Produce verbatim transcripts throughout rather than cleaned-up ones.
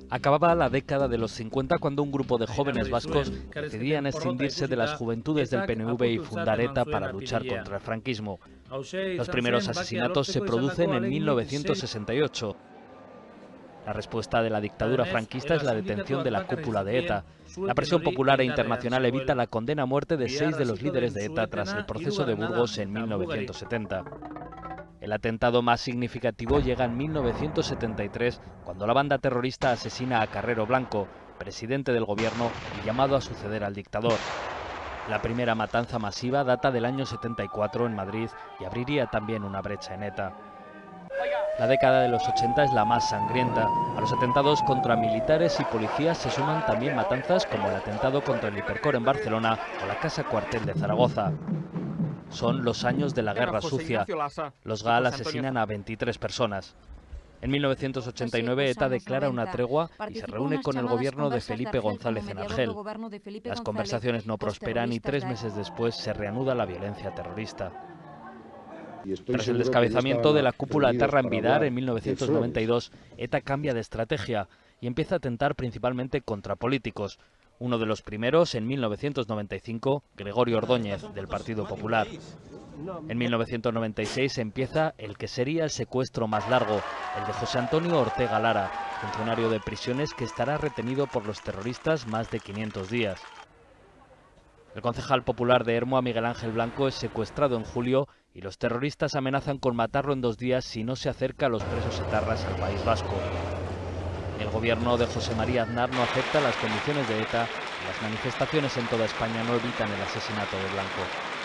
Acababa la década de los cincuenta cuando un grupo de jóvenes vascos decidían escindirse de las juventudes del P N V y fundar ETA para luchar contra el franquismo. Los primeros asesinatos se producen en mil novecientos sesenta y ocho. La respuesta de la dictadura franquista es la detención de la cúpula de ETA. La presión popular e internacional evita la condena a muerte de seis de los líderes de ETA tras el proceso de Burgos en mil novecientos setenta. El atentado más significativo llega en mil novecientos setenta y tres, cuando la banda terrorista asesina a Carrero Blanco, presidente del gobierno y llamado a suceder al dictador. La primera matanza masiva data del año setenta y cuatro en Madrid y abriría también una brecha en ETA. La década de los ochenta es la más sangrienta. A los atentados contra militares y policías se suman también matanzas como el atentado contra el Hipercor en Barcelona o la Casa Cuartel de Zaragoza. Son los años de la Guerra Sucia. Los GAL asesinan a veintitrés personas. En mil novecientos ochenta y nueve ETA declara una tregua y se reúne con el gobierno de Felipe González en Argel. Las conversaciones no prosperan y tres meses después se reanuda la violencia terrorista. Tras el descabezamiento de la cúpula etarra en Bidar en mil novecientos noventa y dos, ETA cambia de estrategia y empieza a atentar principalmente contra políticos. Uno de los primeros, en mil novecientos noventa y cinco, Gregorio Ordóñez, del Partido Popular. En mil novecientos noventa y seis empieza el que sería el secuestro más largo, el de José Antonio Ortega Lara, funcionario de prisiones que estará retenido por los terroristas más de quinientos días. El concejal popular de Ermua, Miguel Ángel Blanco, es secuestrado en julio y los terroristas amenazan con matarlo en dos días si no se acerca a los presos etarras al País Vasco. El gobierno de José María Aznar no acepta las condiciones de ETA y las manifestaciones en toda España no evitan el asesinato de Blanco.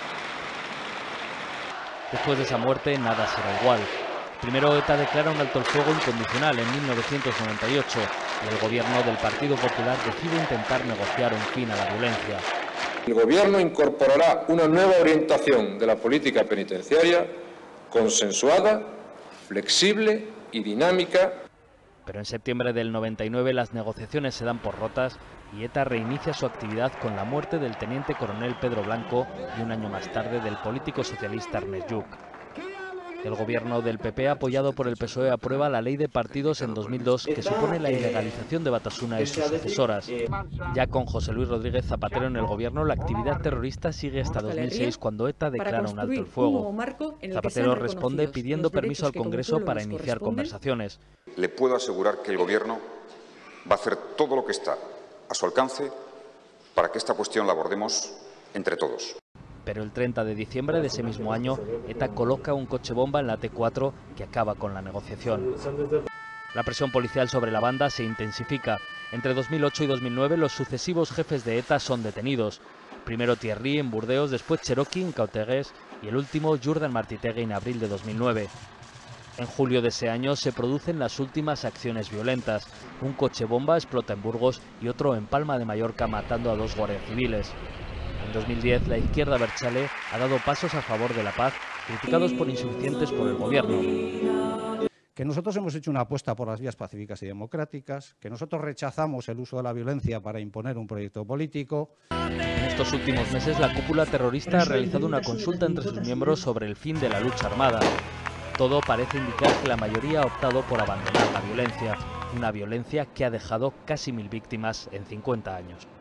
Después de esa muerte, nada será igual. Primero, ETA declara un alto el fuego incondicional en mil novecientos noventa y ocho y el gobierno del Partido Popular decide intentar negociar un fin a la violencia. El Gobierno incorporará una nueva orientación de la política penitenciaria consensuada, flexible y dinámica. Pero en septiembre del noventa y nueve las negociaciones se dan por rotas y ETA reinicia su actividad con la muerte del teniente coronel Pedro Blanco y un año más tarde del político socialista Ernest Lluch. El gobierno del P P, apoyado por el P S O E, aprueba la ley de partidos en dos mil dos que supone la ilegalización de Batasuna y sus sucesoras. Ya con José Luis Rodríguez Zapatero en el gobierno, la actividad terrorista sigue hasta dos mil seis, cuando ETA declara un alto el fuego. Zapatero responde pidiendo permiso al Congreso para iniciar conversaciones. Le puedo asegurar que el gobierno va a hacer todo lo que está a su alcance para que esta cuestión la abordemos entre todos. Pero el treinta de diciembre de ese mismo año, ETA coloca un coche bomba en la T cuatro que acaba con la negociación. La presión policial sobre la banda se intensifica. Entre dos mil ocho y dos mil nueve los sucesivos jefes de ETA son detenidos. Primero Thierry en Burdeos, después Cherokee en Cautegués y el último Jordan Martitegui en abril de dos mil nueve. En julio de ese año se producen las últimas acciones violentas. Un coche bomba explota en Burgos y otro en Palma de Mallorca, matando a dos guardias civiles. En dos mil diez, la izquierda abertzale ha dado pasos a favor de la paz, criticados por insuficientes por el gobierno. Que nosotros hemos hecho una apuesta por las vías pacíficas y democráticas, que nosotros rechazamos el uso de la violencia para imponer un proyecto político. En estos últimos meses, la cúpula terrorista ha realizado una consulta entre sus miembros sobre el fin de la lucha armada. Todo parece indicar que la mayoría ha optado por abandonar la violencia, una violencia que ha dejado casi mil víctimas en cincuenta años.